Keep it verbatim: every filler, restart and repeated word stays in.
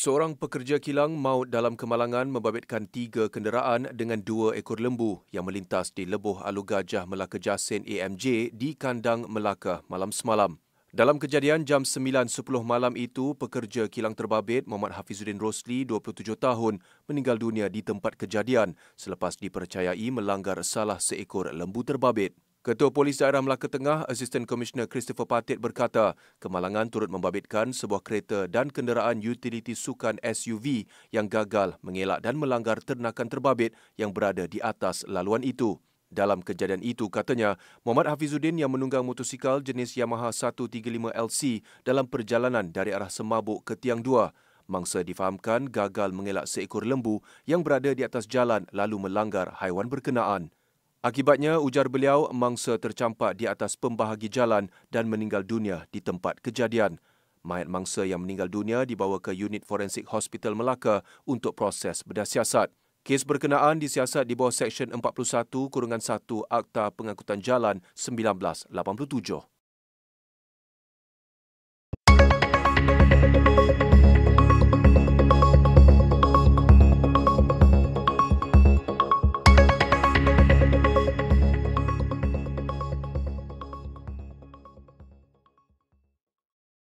Seorang pekerja kilang maut dalam kemalangan membabitkan tiga kenderaan dengan dua ekor lembu yang melintas di Lebuh Alu Gajah Melaka Jasin A M J di Kandang Melaka malam semalam. Dalam kejadian jam sembilan sepuluh malam itu, pekerja kilang terbabit Muhammad Hafizuddin Rosli, dua puluh tujuh tahun, meninggal dunia di tempat kejadian selepas dipercayai melanggar salah seekor lembu terbabit. Ketua Polis Daerah Melaka Tengah, Asisten Komisioner Christopher Patit berkata, kemalangan turut membabitkan sebuah kereta dan kenderaan utiliti sukan S U V yang gagal mengelak dan melanggar ternakan terbabit yang berada di atas laluan itu. Dalam kejadian itu, katanya, Muhammad Hafizuddin yang menunggang motosikal jenis Yamaha seratus tiga puluh lima L C dalam perjalanan dari arah Semabuk ke Tiang dua. Mangsa difahamkan gagal mengelak seekor lembu yang berada di atas jalan lalu melanggar haiwan berkenaan. Akibatnya, ujar beliau, mangsa tercampak di atas pembahagi jalan dan meninggal dunia di tempat kejadian. Mayat mangsa yang meninggal dunia dibawa ke Unit Forensik Hospital Melaka untuk proses bedah siasat. Kes berkenaan disiasat di bawah Seksyen empat puluh satu satu Akta Pengangkutan Jalan seribu sembilan ratus lapan puluh tujuh.